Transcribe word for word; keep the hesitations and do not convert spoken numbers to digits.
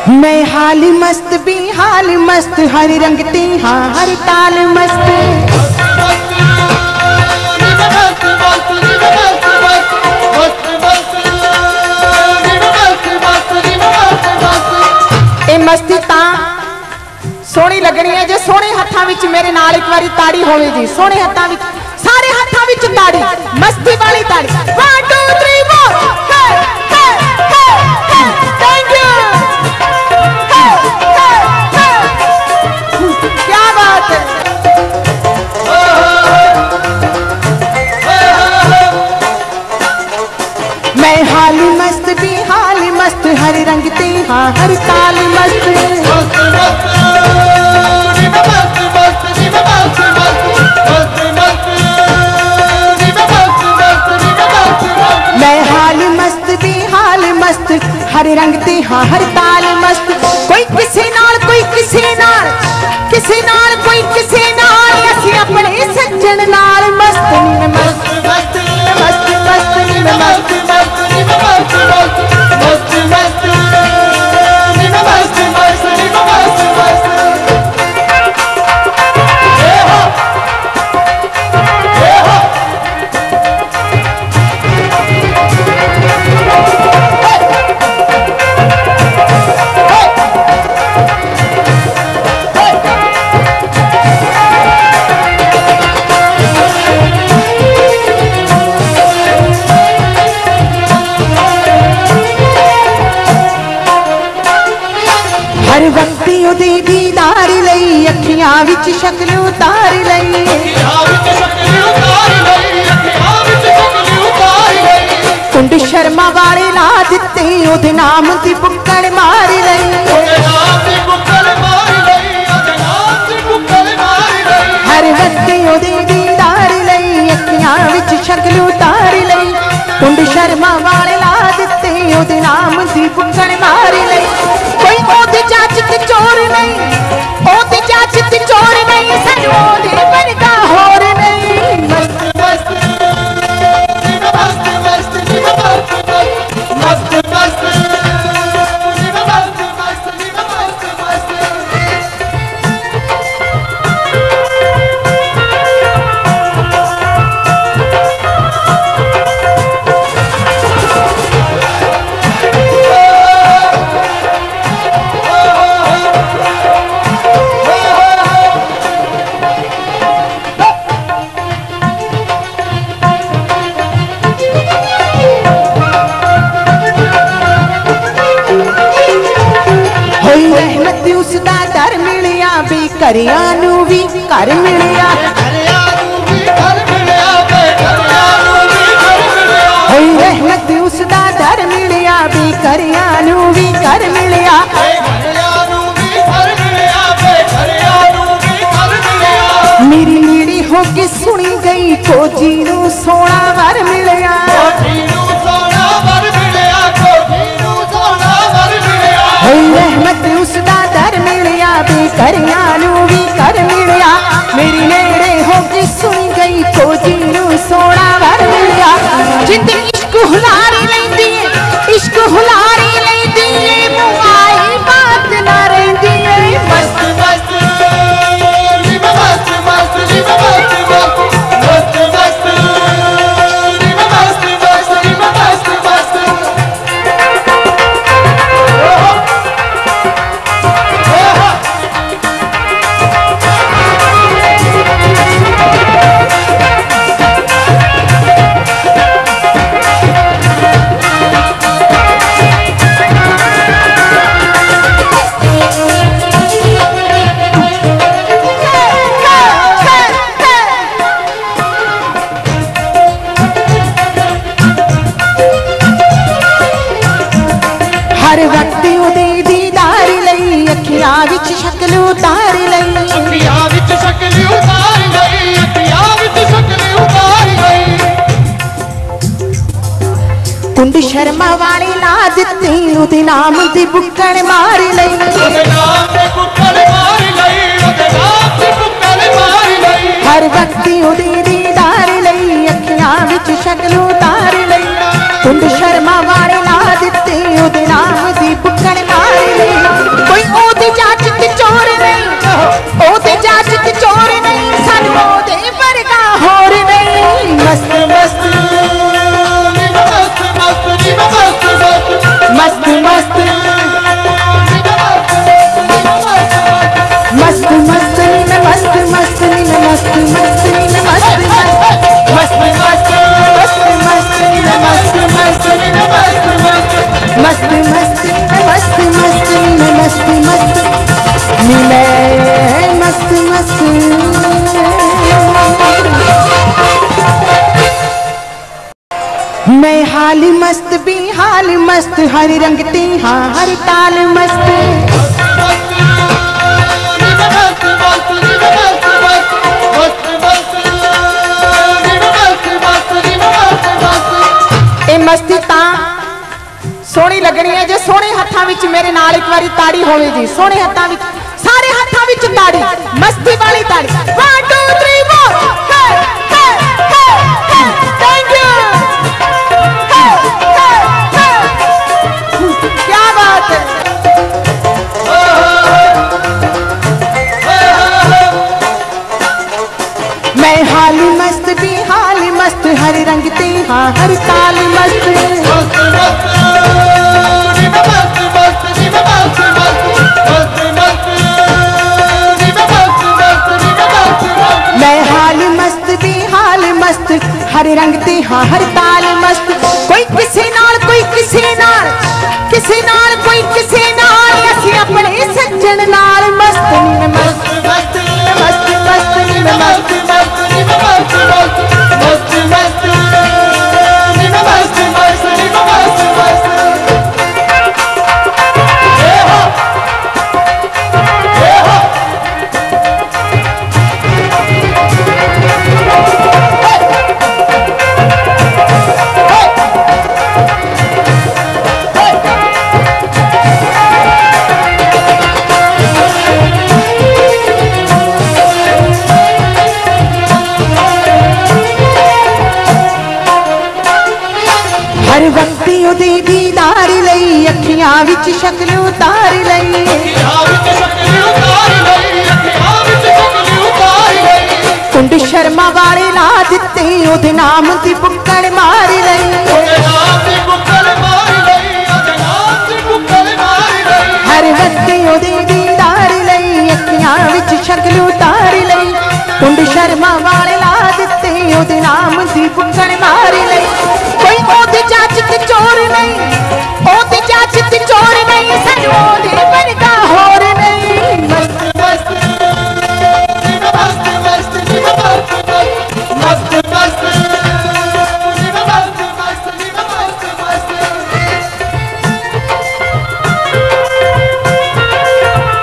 मैं हाल मस्त भी हाल मस्त, हर रंग ते हाँ हर ताल मस्त। ए मस्ती ता सोहनी लगनी है जे सोहने हत्थां विच मेरे नाल एक बारी ताड़ी होवे जी। सोहने हत्थां विच सारे हत्थां विच ताड़ी, मस्ती वाली ताड़ी। One two three four. Thank you. क्या बात है। मैं हाल मस्त भी हाल मस्त, हर रंग ते हाँ हर ताल मस्त। मैं हाल मस्त भी हाल मस्त, हर रंग ते हाँ हर ताल मस्त। कोई किसी नाल कोई किसी नाल, किसी नाल कोई किसी नाल, असीं अपने सज्जन नाल मस्त। नी मैं मस्त मस्त मस्त मस्त, नी मैं मस्त मस्त नी मैं मस्त मस्त मस्त मस्त नी मैं मस्त मस्त नी मैं मस्त मस्त। ये हो ये हो हर वक्त ओदे दीदार लई, अखियां विच शक्ल उतार लई। कुंड शर्मा वाले ला दिते, ओदे नाम दी बुक्कड़ मार लई। हर वक्त ओदे दीदार लई, अखियां विच शक्ल उतार लई। कुंड शर्मा वाले ला दिते, ओदे नाम दी बुक्कड़ मार लई। कोई ओदे चाच ते चोर नहीं, ओदे चाच ते चोर नहीं, सानू ओदे वर्गा होर नहीं। मस्त मस्त मस्त मस्त मस्त मस्त मस्त उसदा डर मिलिया भी, करियां नू भी घर मिलिया। होई रहमत उसदा डर मिलिया भी, करियां नू भी घर मिलिया। मेरी नीड़ी हो के सुनी गई, कोजी नू सोना वर मिलिया। रहमत उसदा डर मिलिया भी, करियां नू भी कर मिलिया। मेरी नेड़े हो के सुनी गई, कोजी नू सोना वर मिलिया। जिंद इश्क हुलारी लैंदी है, इश्क हुलारी लैंदी है, मुआई बात ना रहिंदी है। मस्त मस्त नी मैं मस्त मस्त नी मैं मस्त मस्त मस्त मस्त नी मैं मस्त मस्त नी मैं मस्त मस्त। हर वक्त ओदे दीदार लई, अखियां विच शक्ल उतार लई। अखियां विच शक्ल उतार लई, अखियां विच शक्ल उतार लई। कुंड शर्मा वाले ला दिते, ओदे नाम दी बुक्कड़ मार लई। ओदे नाम दी बुक्कड़ मार लई, ओदे नाम दी बुक्कड़ मार लई। हर वक्त ओदे दीदार लई, अखियां विच शक्ल उतार लई। कुंड शर्मा वाले ला दिते, ओदे नाम दी बुक्कड़ मार लई। मस्त मस्त मस्त मस्त मस्त मस्त मस्त मस्त मस्त मस्त मस्त मस्त मिले मस्त मस्त। मैं हाल मस्त भी हाल मस्त हर रंगती हाँ हर ताल मस्त। ए मस्ती ता सोहनी लगनी है जे सोहने हत्थां विच मेरे नाल एक बारी ताड़ी होवे जी। सोहने हत्थां विच सारे हत्थां विच ताड़ी मस्ती वाली ताड़ी। One two three four thank you. क्या बात है। मैं हाल मस्त भी हाल मस्त हर रंगती हाँ हर ताल मस्त। मैं हाल मस्त भी हाल मस्त हर रंगती हाँ हर ताल मस्त। कोई किसी नाल कोई किसी नाल किसी नाल कोई किसी नाल असीं अपने सज्जन नाल मस्त। मस्त मस्त मस्त मस्त मस्त दीदार लई अखियां विच शक्ल उतार लई। कुंड शर्मा वाले ला दिते ओदे नाम दी बुक्कड़ मार लई। हर वक्ते ओदे दीदार लई अखियां विच शक्ल उतार लई। कुंड शर्मा वाले ला दिते ओदे नाम दी बुक्कड़ मार